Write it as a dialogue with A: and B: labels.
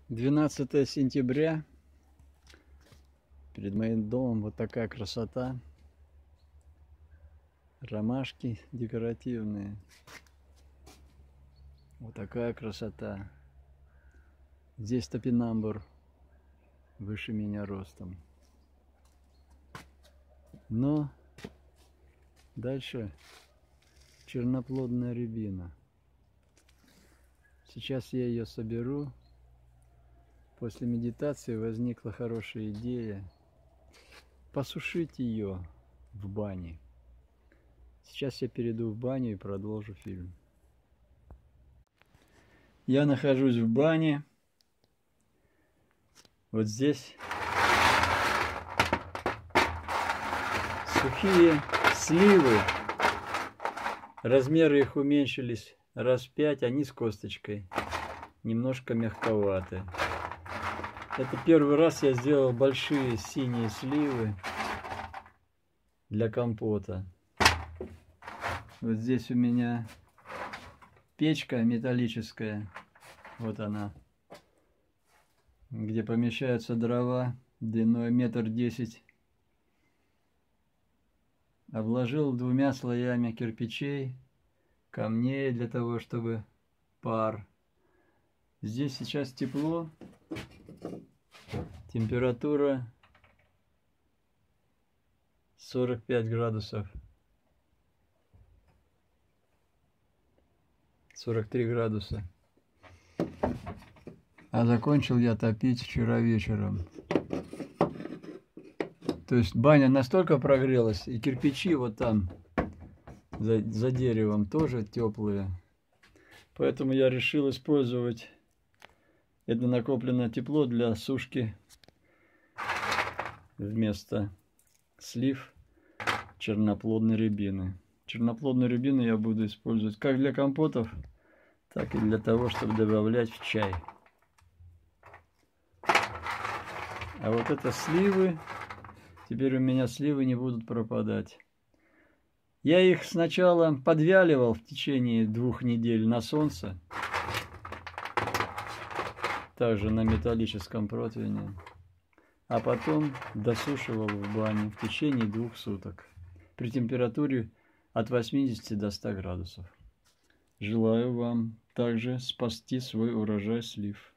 A: 12 сентября. Перед моим домом вот такая красота. Ромашки декоративные. Вот такая красота. Здесь топинамбур выше меня ростом. Но дальше черноплодная рябина. Сейчас я ее соберу. После медитации возникла хорошая идея посушить ее в бане. Сейчас я перейду в баню и продолжу фильм. Я нахожусь в бане. Вот здесь сухие сливы. Размеры их уменьшились раз в 5, они с косточкой. Немножко мягковаты. Это первый раз я сделал большие синие сливы для компота. Вот здесь у меня печка металлическая. Вот она. Где помещаются дрова длиной 1,10 м. Обложил 2 слоями кирпичей, камней для того, чтобы пар. Здесь сейчас тепло. Температура 45 градусов. 43 градуса. А закончил я топить вчера вечером. То есть баня настолько прогрелась, и кирпичи вот там за деревом тоже теплые. Поэтому я решил использовать это накопленное тепло для сушки вместо слив черноплодной рябины. Черноплодную рябину я буду использовать как для компотов, так и для того, чтобы добавлять в чай. А вот это сливы, теперь у меня сливы не будут пропадать. Я их сначала подвяливал в течение 2 недель на солнце, также на металлическом противне, а потом досушивал в бане в течение 2 суток при температуре от 80 до 100 градусов. Желаю вам также спасти свой урожай слив.